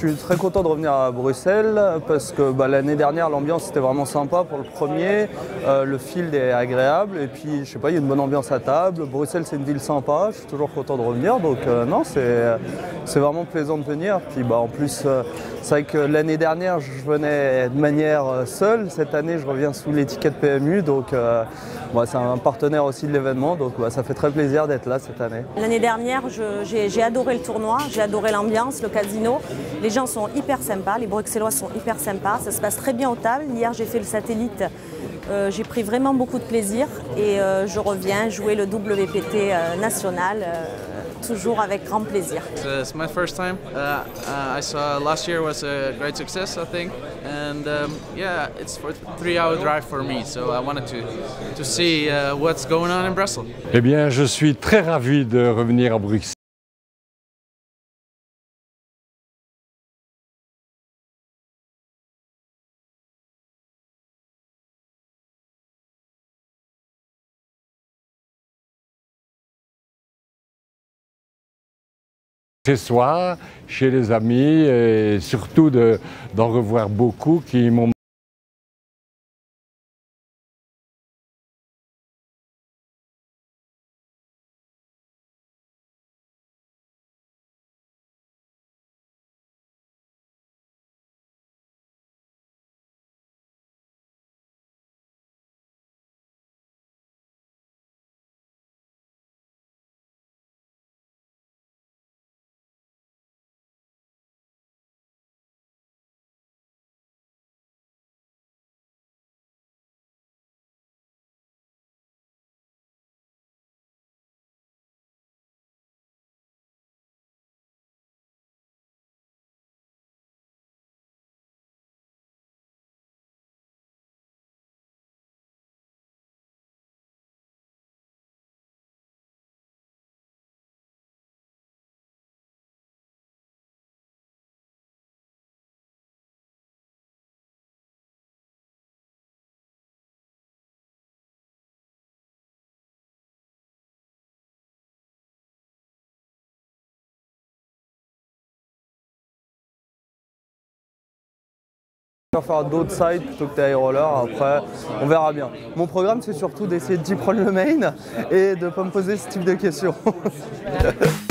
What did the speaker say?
suis très content de revenir à Bruxelles parce que l'année dernière l'ambiance était vraiment sympa pour le premier, le field est agréable et puis je sais pas, il y a une bonne ambiance à table. Bruxelles c'est une ville sympa, je suis toujours content de revenir donc non c'est vraiment plaisant de venir. Puis en plus c'est vrai que l'année dernière je venais de manière seule, cette année je reviens sous l'étiquette PMU donc c'est un partenaire aussi de l'événement donc ça fait très plaisir d'être là cette année. L'année dernière j'ai adoré le tournoi, j'ai adoré l'ambiance, le casino. Les gens sont hyper sympas, les Bruxellois sont hyper sympas, ça se passe très bien aux tables. Hier j'ai fait le satellite, j'ai pris vraiment beaucoup de plaisir et je reviens jouer le WPT national, toujours avec grand plaisir. It's my first time. I saw last year was a great success, I think, and yeah, it's for a 3-hour drive for me, so I wanted to see what's going on in Brussels. Eh bien, je suis très ravi de revenir à Bruxelles. Chez soi, chez les amis et surtout d'en revoir beaucoup qui m'ont faire d'autres sides plutôt que des roller, après on verra bien. Mon programme c'est surtout d'essayer d'y prendre le main et de ne pas me poser ce type de questions.